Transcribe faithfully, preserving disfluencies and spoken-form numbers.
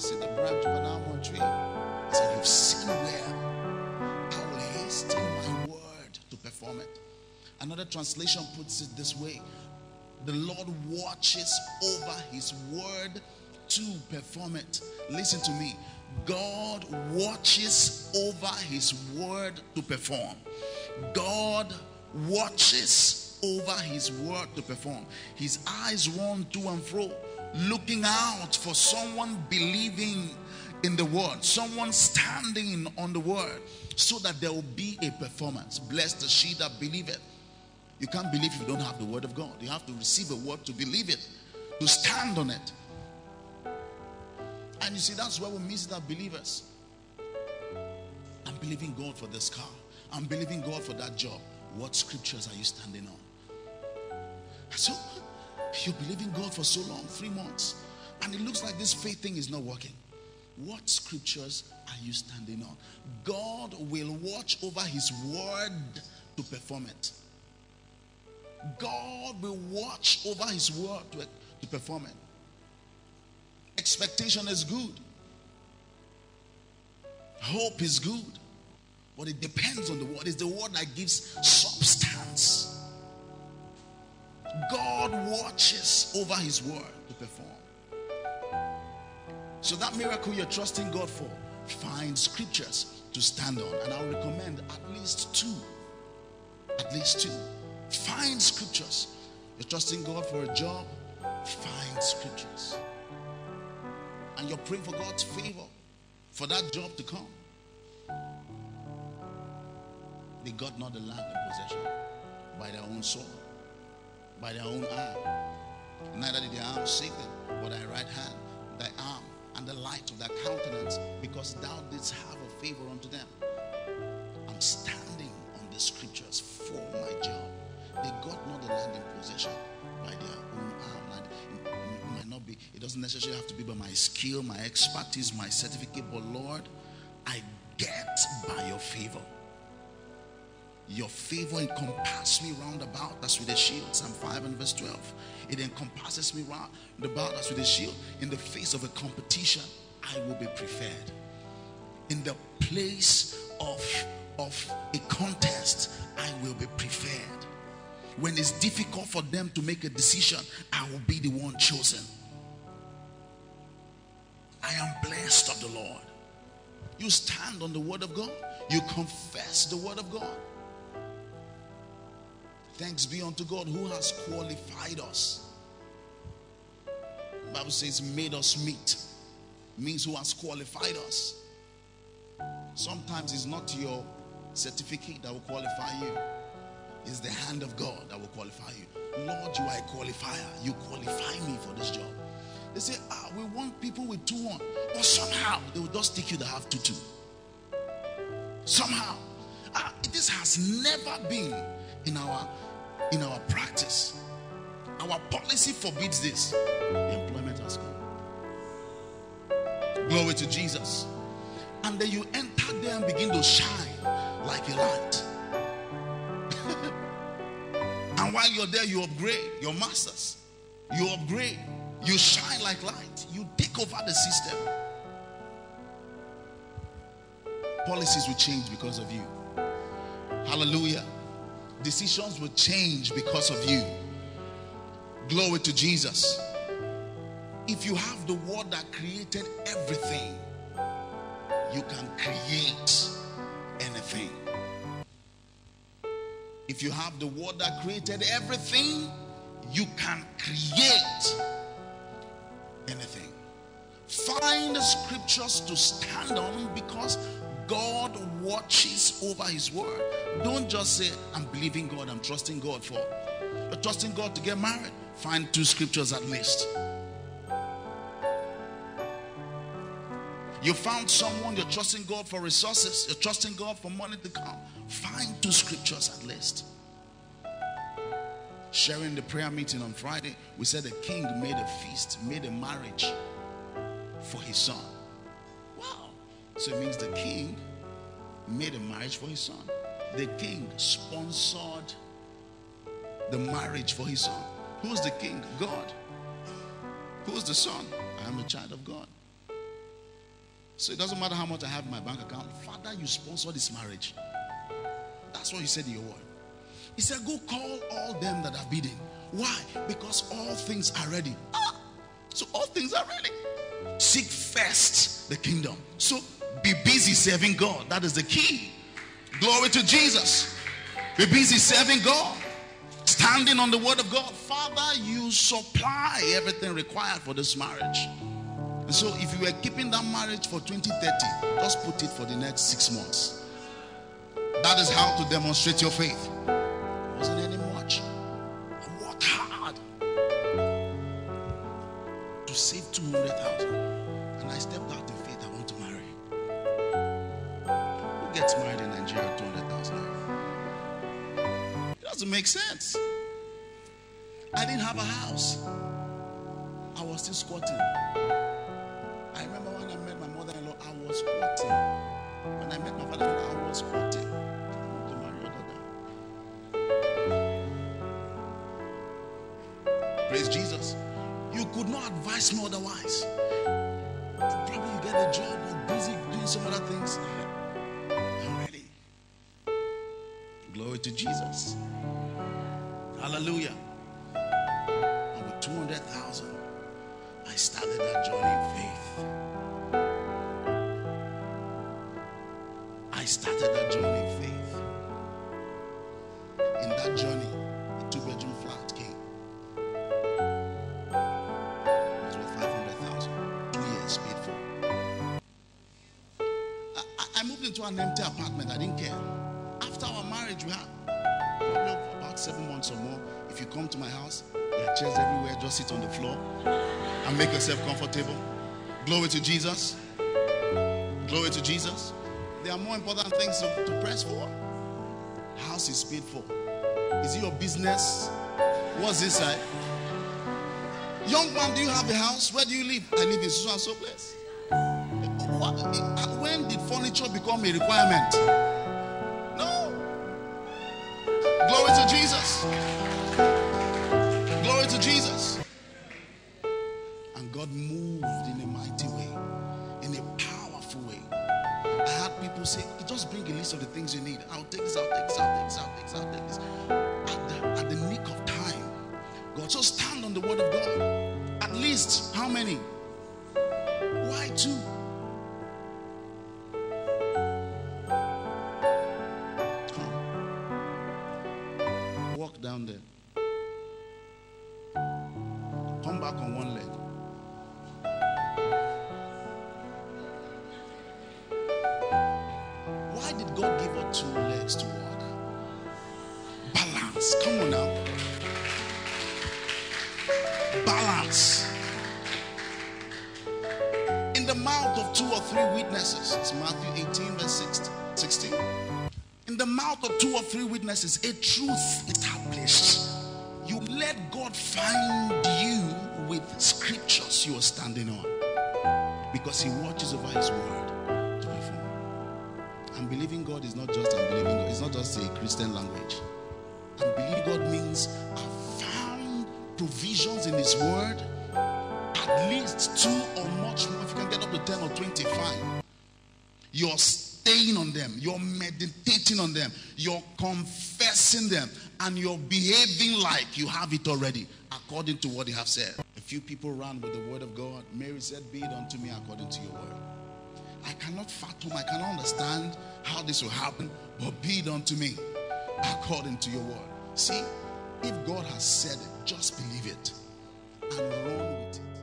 see the branch of an almond tree. He said, you've seen well. I will hasten my word to perform it. Another translation puts it this way. The Lord watches over his word to perform it. Listen to me. God watches over his word to perform. God watches over his word to perform. His eyes run to and fro, looking out for someone believing in the word, someone standing on the word, so that there will be a performance. Blessed the she that believeth. You can't believe if you don't have the word of God. You have to receive a word to believe it, to stand on it. And you see, that's where we miss that believers. I'm believing God for this car. I'm believing God for that job. What scriptures are you standing on? So, you're believing God for so long, three months, and it looks like this faith thing is not working. What scriptures are you standing on? God will watch over his word to perform it. God will watch over his word to, to perform it. Expectation is good. Hope is good. But it depends on the word. It's the word that gives substance. God watches over his word to perform. So that miracle you're trusting God for, find scriptures to stand on. And I'll recommend at least two. At least two. Find scriptures. You're trusting God for a job, find scriptures. And you're praying for God's favor for that job to come. They got not the land in possession by their own sword, by their own arm. Neither did their arm save them, but thy right hand, thy arm, and the light of thy countenance, because thou didst have a favor unto them. I'm standing on the scriptures for my job. They got not the land in possession by their own arm. It, it might not be, it doesn't necessarily have to be by my skill, my expertise, my certificate, but Lord, I get by your favor. Your favor encompasses me round about as with a shield. Psalm five and verse twelve. It encompasses me round about as with a shield. In the face of a competition, I will be preferred. In the place of, of a contest, I will be preferred. When it's difficult for them to make a decision, I will be the one chosen. I am blessed of the Lord. You stand on the word of God. You confess the word of God. Thanks be unto God who has qualified us. The Bible says made us meet. Means who has qualified us. Sometimes it's not your certificate that will qualify you. It's the hand of God that will qualify you. Lord, you are a qualifier. You qualify me for this job. They say, ah, we want people with two one. But somehow, they will just take you that have two two. Somehow. Ah, this has never been in our, in our practice. Our policy forbids this. The employment has come. Glory to Jesus. And then you enter there and begin to shine like a light. And while you're there, you upgrade your masters. You upgrade. You shine like light. You take over the system. Policies will change because of you. Hallelujah. Decisions will change because of you. Glory to Jesus. If you have the word that created everything, you can create anything. If you have the word that created everything, you can create anything. Find the scriptures to stand on, because God watches over his word. Don't just say, I'm believing God, I'm trusting God for. You're trusting God to get married. Find two scriptures at least. You found someone, you're trusting God for resources, you're trusting God for money to come. Find two scriptures at least. Sharing the prayer meeting on Friday, we said the king made a feast, made a marriage for his son. Wow. So it means the king made a marriage for his son. The king sponsored the marriage for his son. Who's the king? God. Who's the son? I am a child of God. So it doesn't matter how much I have in my bank account. Father, you sponsor this marriage. That's what you said in your word. He said, go call all them that are bidding. Why? Because all things are ready. Ah, so all things are ready. Seek first the kingdom. So be busy serving God. That is the key. Glory to Jesus. Be busy serving God. Standing on the word of God. Father, you supply everything required for this marriage. And so if you were keeping that marriage for twenty thirty, just put it for the next six months. That is how to demonstrate your faith. It wasn't any much. I worked hard to save two hundred thousand. And I stepped out in faith. I want to marry. Who gets married in Nigeria two hundred thousand? It doesn't make sense. I didn't have a house. I was still squatting. I remember when I met my mother-in-law, I was squatting. When I met my father-in-law, I was squatting. I want to marry your daughter. Praise Jesus. You could not advise me otherwise. Probably you get a job or busy doing some other things. I'm ready. Glory to Jesus. Hallelujah. And with two hundred thousand, I started that journey in faith. I started that journey in faith. In that journey, a two-bedroom flat came. It was worth five hundred thousand. Two years paid for. I, I, I moved into an empty apartment. I didn't care. After our marriage, we had probably about seven months or more. If you come to my house, there are chairs everywhere. Just sit on the floor and make yourself comfortable. Glory to Jesus. Glory to Jesus. There are more important things to, to press for. House is paid for. Is it your business? What's inside? Young man, do you have a house? Where do you live? I live in so and so place. What, when did furniture become a requirement? No. Glory to Jesus. Glory to Jesus. And God moved in a mighty way, in a powerful way. I had people say, just bring a list of the things you need. I'll take this, I'll take this, I'll take this, I'll take this, I'll take this. At the, at the nick of time, God. So stand on the word of God. At least, how many? Why two? Come. Walk down there. Come back on one leg. Why did God give her two legs to walk? Balance. Come on now. Balance. In the mouth of two or three witnesses, it's Matthew eighteen verse sixteen. In the mouth of two or three witnesses, a truth established. You let God find you with scriptures you are standing on, because he watches over his word to perform. And believing God is not just unbelieving God. It's not just a Christian language. And believing God means I found provisions in his word, at least two or much more. If you can get up to ten or twenty, fine. You're staying on them. You're meditating on them. You're confessing them. And you're behaving like you have it already, according to what you have said. A few people ran with the word of God. Mary said, be it unto me according to your word. I cannot fathom, I cannot understand how this will happen, but be it unto me according to your word. See, if God has said it, just believe it and run with it.